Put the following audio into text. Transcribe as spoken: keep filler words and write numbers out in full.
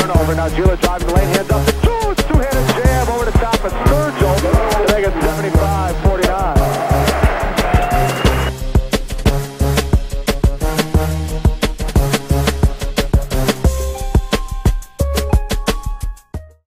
turnover. Now Gila driving the lane, hands up to Jones, two-handed jam over the top of